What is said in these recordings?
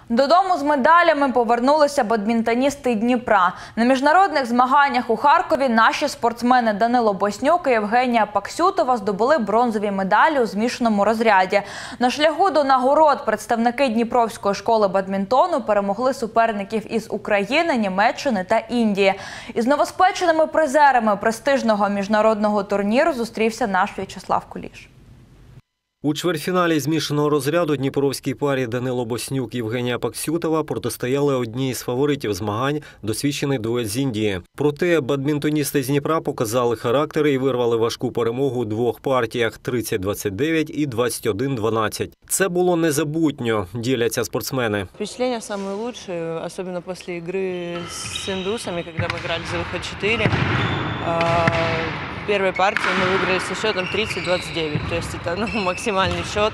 Додому з медалями повернулися бадмінтоністи Дніпра. На міжнародних змаганнях у Харкові наші спортсмени Данило Боснюк і Євгенія Паксютова здобули бронзові медалі у змішаному розряді. На шляху до нагород представники Дніпровської школи бадмінтону перемогли суперників із України, Німеччини та Індії. Із новоспеченими призерами престижного міжнародного турніру зустрівся наш В'ячеслав Куліш. У чвертьфіналі змішаного розряду дніпровській парі Данило Боснюк і Євгенія Паксютова протистояли одній із фаворитів змагань – досвідчений дует з Індії. Проте бадмінтоністи з Дніпра показали характери і вирвали важку перемогу у двох партіях – 30-29 і 21-12. Це було незабутньо, діляться спортсмени. Впечатления самые лучшие, особенно после игры с индусами, когда мы играли за выход 4. В первой партии мы выиграли со счетом 30-29, то есть это максимальный счет.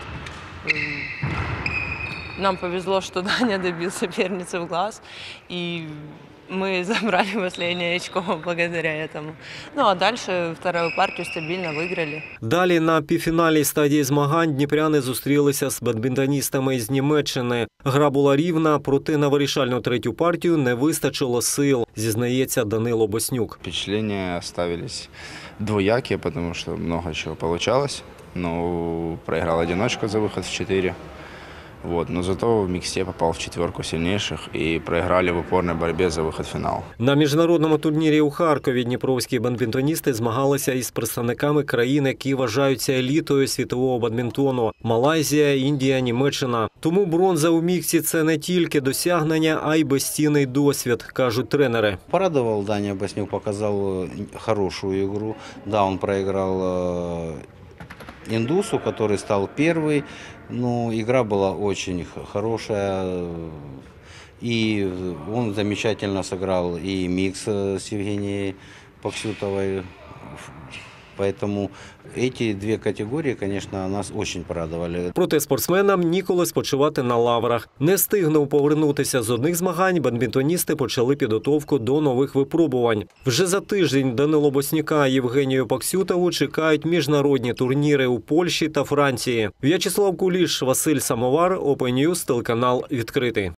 Нам повезло, что Даня добил соперницу в глаз, и мы забрали последнее очко благодаря этому. Ну а дальше вторую партию стабильно выиграли. Далі на півфінальній стадії змагань дніпряни зустрілися з бадмінтоністами з Німеччини. Гра була рівна, проте на вирішальну третю партію не вистачило сил, зізнається Данило Боснюк. Впечатления оставились двоякие, потому что много чего получалось. Но проиграл одиночку за выход в 4. Но зато в миксе попал в четверку сильнейших и проиграли в упорной борьбе за выход в финал. На міжнародному турнірі у Харкові дніпровські бадмінтоністи змагалися із представниками країн, які вважаються елітою світового бадмінтону – Малайзія, Індія, Німеччина. Тому бронза у міксі – це не тільки досягнення, а й безцінний досвід, кажуть тренери. Порадовал Даня Боснюк, показал хорошую игру. Да, он проиграл индусу, который стал первый. Но игра была очень хорошая, и он замечательно сыграл и микс с Евгенией Паксютовой. Поэтому эти две категории, конечно, нас очень порадовали. Проте спортсменам ніколи спочивати на лаврах. Не встигнув повернутися з одних змагань, бадмінтоністи почали підготовку до нових випробувань. Вже за тиждень Данило Боснюка і Євгенію Паксютову чекають міжнародні турніри у Польщі та Франції. В'ячеслав Куліш, Василь Самовар, Open News, телеканал «Відкритий».